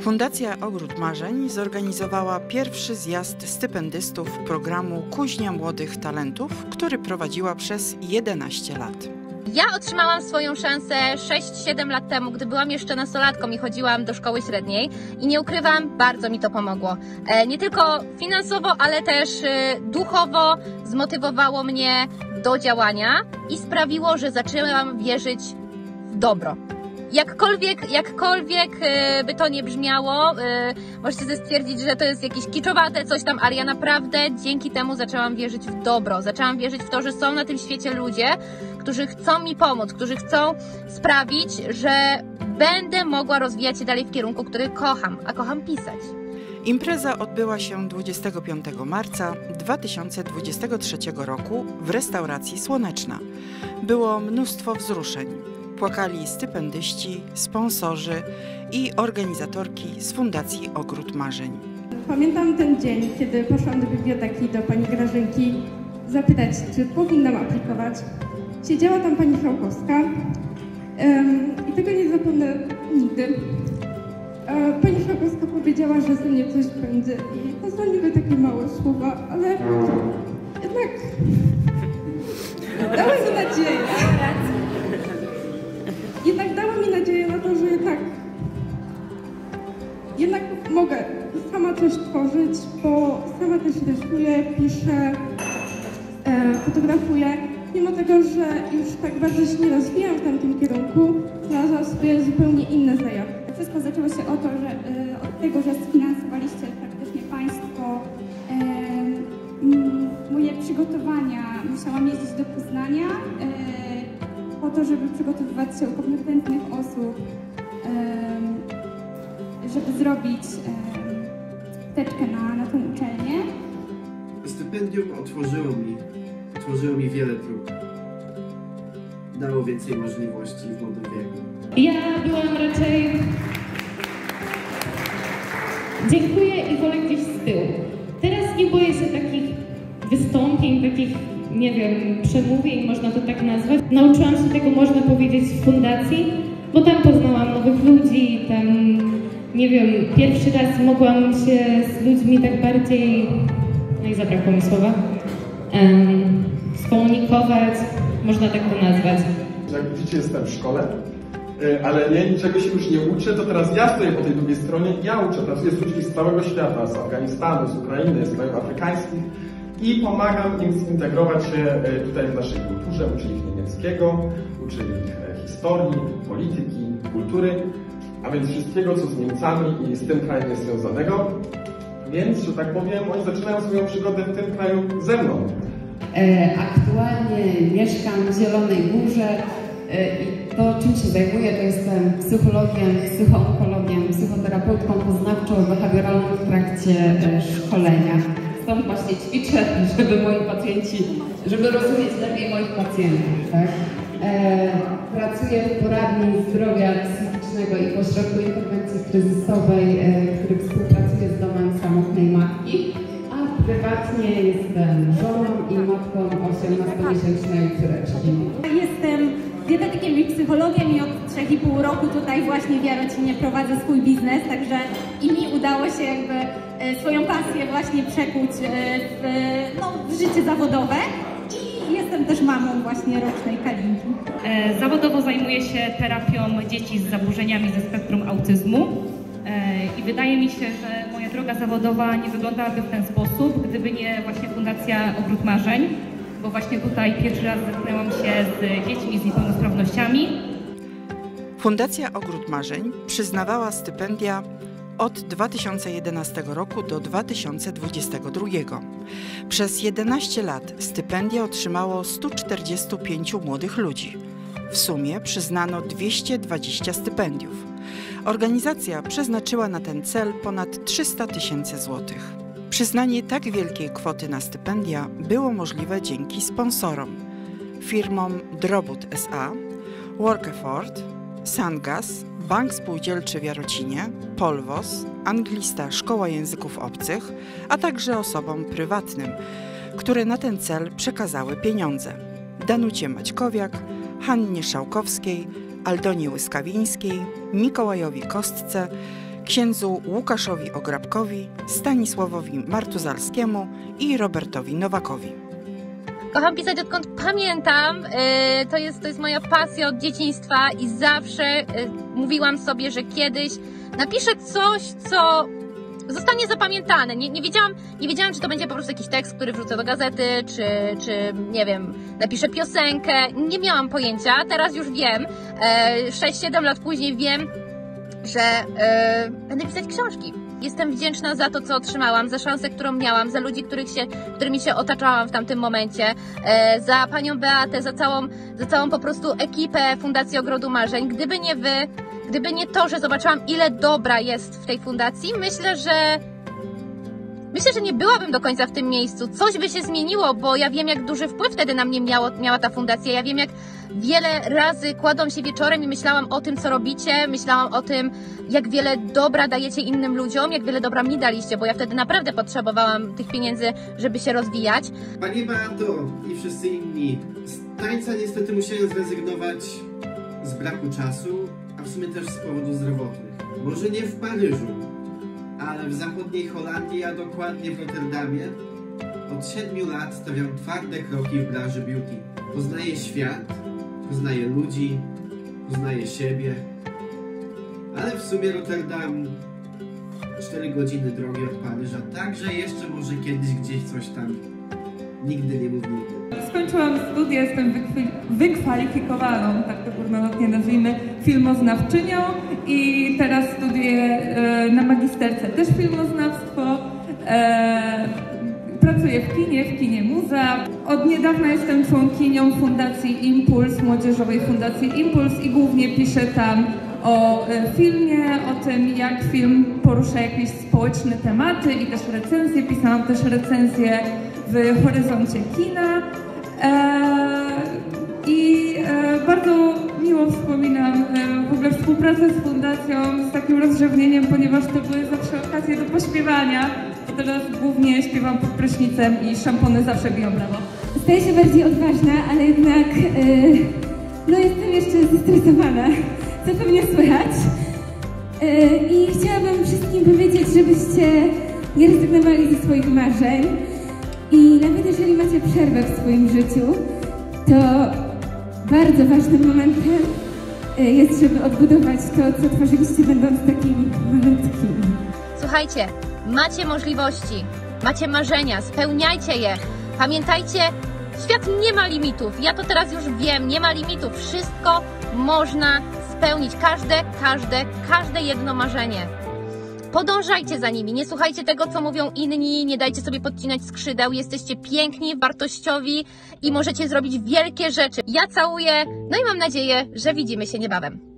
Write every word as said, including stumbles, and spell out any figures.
Fundacja Ogród Marzeń zorganizowała pierwszy zjazd stypendystów programu Kuźnia Młodych Talentów, który prowadziła przez jedenaście lat. Ja otrzymałam swoją szansę sześć siedem lat temu, gdy byłam jeszcze nastolatką i chodziłam do szkoły średniej i nie ukrywam, bardzo mi to pomogło. Nie tylko finansowo, ale też duchowo zmotywowało mnie do działania i sprawiło, że zaczęłam wierzyć w dobro. Jakkolwiek, jakkolwiek by to nie brzmiało, możecie sobie stwierdzić, że to jest jakieś kiczowate coś tam, ale ja naprawdę dzięki temu zaczęłam wierzyć w dobro. Zaczęłam wierzyć w to, że są na tym świecie ludzie, którzy chcą mi pomóc, którzy chcą sprawić, że będę mogła rozwijać się dalej w kierunku, który kocham, a kocham pisać. Impreza odbyła się dwudziestego piątego marca dwa tysiące dwudziestego trzeciego roku w restauracji Słoneczna. Było mnóstwo wzruszeń. Płakali stypendyści, sponsorzy i organizatorki z Fundacji Ogród Marzeń. Pamiętam ten dzień, kiedy poszłam do biblioteki do pani Grażynki zapytać, czy powinnam aplikować. Siedziała tam pani Szałkowska um, i tego nie zapomnę nigdy. E, pani Szałkowska powiedziała, że ze mnie coś będzie i to są niby takie małe słowa, ale jednak dały mi nadzieję. Jednak dała mi nadzieję na to, że jednak, jednak mogę sama coś tworzyć, bo sama też rysuję, piszę, e, fotografuję. Mimo tego, że już tak bardzo się nie rozwijam w tamtym kierunku, znalazłam sobie zupełnie inne zajawki. Wszystko zaczęło się o to, że y, od tego, że sfinansowaliście praktycznie Państwo y, y, moje przygotowania. Musiałam jeździć do Poznania y, po to, żeby przygotowywać się u kompetentnych osób, y, żeby zrobić y, teczkę na, na tę uczelnię. Stypendium otworzyło mi, otworzyło mi wiele dróg. Dało więcej możliwości w młodym wieku. Ja byłam raczej... Dziękuję i wolę gdzieś z tyłu. Teraz nie boję się takich wystąpień, takich, nie wiem, przemówień, można to tak nazwać. Nauczyłam się tego, można powiedzieć, w fundacji, bo tam poznałam nowych ludzi, tam, nie wiem, pierwszy raz mogłam się z ludźmi tak bardziej, no i zabrakło mi słowa, um, skomunikować, można tak to nazwać. Jak widzicie, jestem w szkole, ale nie, niczego się już nie uczę, to teraz ja stoję po tej drugiej stronie i ja uczę. Pracuję z ludźmi z całego świata, z Afganistanu, z Ukrainy, z krajów afrykańskich i pomagam im zintegrować się tutaj w naszej kulturze. Uczę ich niemieckiego, uczę ich historii, polityki, kultury, a więc wszystkiego, co z Niemcami i z tym krajem jest związanego. Więc, że tak powiem, oni zaczynają swoją przygodę w tym kraju ze mną. Aktualnie mieszkam w Zielonej Górze i to, czym się zajmuję, to jestem psychologiem, psychoonkologiem, psychoterapeutką poznawczo-behawioralną w trakcie szkolenia. Stąd właśnie ćwiczę, żeby moi pacjenci, żeby rozumieć lepiej moich pacjentów, tak? Pracuję w poradni zdrowia psychicznego i w ośrodku interwencji kryzysowej, który współpracuje z domem samotnej matki. Prywatnie jestem żoną i matką osiemnastomiesięcznej córeczki. Jestem dietetykiem i psychologiem i od trzech i pół roku tutaj właśnie w Jarocinie prowadzę swój biznes, także i mi udało się jakby swoją pasję właśnie przekuć w, no, w życie zawodowe i jestem też mamą właśnie rocznej Kalinki. Zawodowo zajmuję się terapią dzieci z zaburzeniami ze spektrum autyzmu. I wydaje mi się, że moja droga zawodowa nie wyglądałaby w ten sposób, gdyby nie właśnie Fundacja Ogród Marzeń, bo właśnie tutaj pierwszy raz zetknęłam się z dziećmi z niepełnosprawnościami. Fundacja Ogród Marzeń przyznawała stypendia od dwa tysiące jedenastego roku do dwa tysiące dwudziestego drugiego. Przez jedenaście lat stypendia otrzymało stu czterdziestu pięciu młodych ludzi. W sumie przyznano dwieście dwadzieścia stypendiów. Organizacja przeznaczyła na ten cel ponad trzysta tysięcy złotych. Przyznanie tak wielkiej kwoty na stypendia było możliwe dzięki sponsorom, firmom Drobut S A, Workeffort, Sangas, Bank Spółdzielczy w Jarocinie, Polwos, Anglista Szkoła Języków Obcych, a także osobom prywatnym, które na ten cel przekazały pieniądze. Danucie Maćkowiak, Hannie Szałkowskiej, Aldonie Łyskawińskiej, Mikołajowi Kostce, księdzu Łukaszowi Ograbkowi, Stanisławowi Martuzalskiemu i Robertowi Nowakowi. Kocham pisać odkąd pamiętam, to jest, to jest moja pasja od dzieciństwa i zawsze mówiłam sobie, że kiedyś napiszę coś, co zostanie zapamiętane. Nie, nie, wiedziałam, nie wiedziałam, czy to będzie po prostu jakiś tekst, który wrzucę do gazety, czy, czy nie wiem, napiszę piosenkę. Nie miałam pojęcia, teraz już wiem. sześć siedem lat później wiem, że e, będę pisać książki. Jestem wdzięczna za to, co otrzymałam, za szansę, którą miałam, za ludzi, których się, którymi się otaczałam w tamtym momencie, e, za panią Beatę, za całą, za całą po prostu ekipę Fundacji Ogrodu Marzeń. Gdyby nie wy, gdyby nie to, że zobaczyłam, ile dobra jest w tej fundacji, myślę, że Myślę, że nie byłabym do końca w tym miejscu. Coś by się zmieniło, bo ja wiem, jak duży wpływ wtedy na mnie miało, miała ta fundacja. Ja wiem, jak wiele razy kładłam się wieczorem i myślałam o tym, co robicie. Myślałam o tym, jak wiele dobra dajecie innym ludziom, jak wiele dobra mi daliście, bo ja wtedy naprawdę potrzebowałam tych pieniędzy, żeby się rozwijać. Pani Beato i wszyscy inni, z tańca niestety musiałem zrezygnować z braku czasu, a w sumie też z powodów zdrowotnych. Może nie w Paryżu, ale w zachodniej Holandii, a dokładnie w Rotterdamie, od siedmiu lat stawiam twarde kroki w branży beauty. Poznaję świat, poznaję ludzi, poznaję siebie, ale w sumie Rotterdam cztery godziny drogi od Paryża, także jeszcze może kiedyś gdzieś coś tam. Nigdy nie mów nigdy. Skończyłam studia, jestem wykwalifikowaną, tak to górnolotnie nazwijmy, filmoznawczynią i teraz studiuję e, na magisterce też filmoznawstwo. E, pracuję w kinie, w kinie Muza. Od niedawna jestem członkinią Fundacji Impuls, Młodzieżowej Fundacji Impuls i głównie piszę tam o e, filmie, o tym, jak film porusza jakieś społeczne tematy i też recenzje. Pisałam też recenzję w Horyzoncie Kina e, i e, bardzo miło wspominam e, w ogóle współpracę z fundacją z takim rozrzewnieniem, ponieważ to były zawsze okazje do pośpiewania. Teraz głównie śpiewam pod prysznicem i szampony zawsze biją brawo. Staję się bardziej odważna, ale jednak e, no jestem jeszcze zestresowana, co pewnie słychać. E, I chciałabym wszystkim powiedzieć, żebyście nie rezygnowali ze swoich marzeń. I nawet jeżeli macie przerwę w swoim życiu, to bardzo ważnym momentem jest, żeby odbudować to, co tworzyliście, będąc takimi malutkimi. Słuchajcie, macie możliwości, macie marzenia, spełniajcie je. Pamiętajcie, świat nie ma limitów. Ja to teraz już wiem, nie ma limitów. Wszystko można spełnić. Każde, każde, każde jedno marzenie. Podążajcie za nimi, nie słuchajcie tego, co mówią inni, nie dajcie sobie podcinać skrzydeł, jesteście piękni, wartościowi i możecie zrobić wielkie rzeczy. Ja całuję, no i mam nadzieję, że widzimy się niebawem.